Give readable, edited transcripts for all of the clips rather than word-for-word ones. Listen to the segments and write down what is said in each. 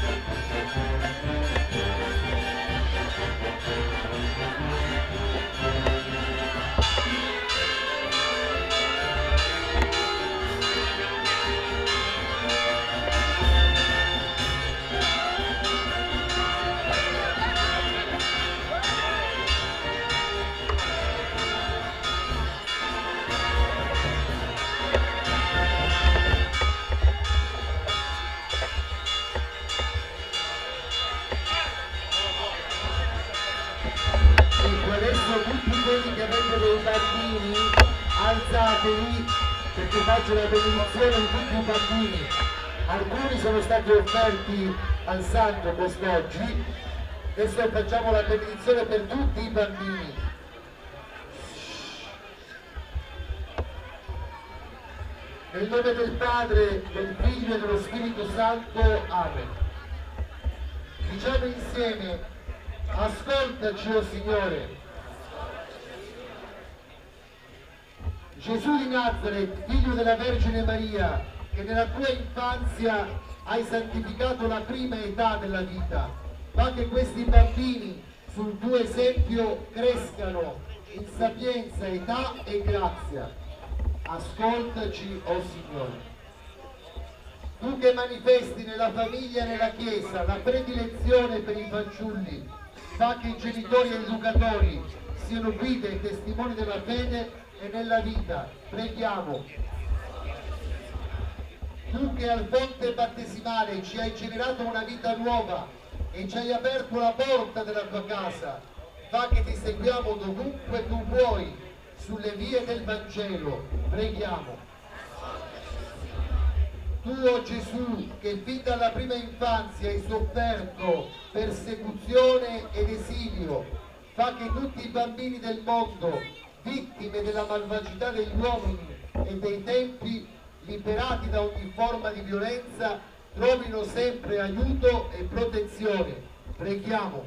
Tutti quelli che avete dei bambini, alzatevi perché faccio la benedizione di tutti i bambini. Alcuni sono stati offerti al santo quest'oggi, adesso facciamo la benedizione per tutti i bambini. Nel nome del Padre, del Figlio e dello Spirito Santo. Amen. Diciamo insieme: ascoltaci, o Signore. Gesù di Nazaret, figlio della Vergine Maria, che nella tua infanzia hai santificato la prima età della vita, fa che questi bambini sul tuo esempio crescano in sapienza, età e grazia. Ascoltaci, o Signore. Tu che manifesti nella famiglia e nella Chiesa la predilezione per i fanciulli, fa che i genitori e educatori siano guide e testimoni della fede e nella vita. Preghiamo. Tu che al fonte battesimale ci hai generato una vita nuova e ci hai aperto la porta della tua casa, fa che ti seguiamo dovunque tu vuoi, sulle vie del Vangelo. Preghiamo. Tu, o Gesù, che fin dalla prima infanzia hai sofferto persecuzione ed esilio, fa che tutti i bambini del mondo, vittime della malvagità degli uomini e dei tempi, liberati da ogni forma di violenza, trovino sempre aiuto e protezione. Preghiamo.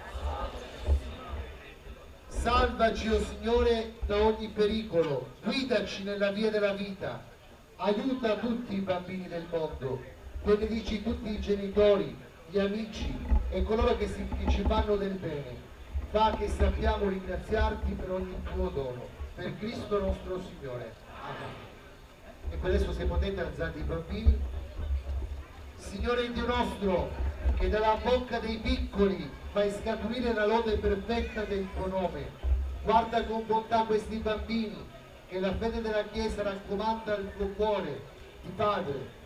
Salvaci, o Signore, da ogni pericolo, guidaci nella via della vita, aiuta tutti i bambini del mondo, benedici tutti i genitori, gli amici e coloro che ci fanno del bene. Fa che sappiamo ringraziarti per ogni tuo dono, per Cristo nostro Signore. Amen. E per adesso, se potete, alzate i bambini. Signore Dio nostro, che dalla bocca dei piccoli fai scaturire la lode perfetta del tuo nome, guarda con bontà questi bambini che la fede della Chiesa raccomanda al tuo cuore di Padre,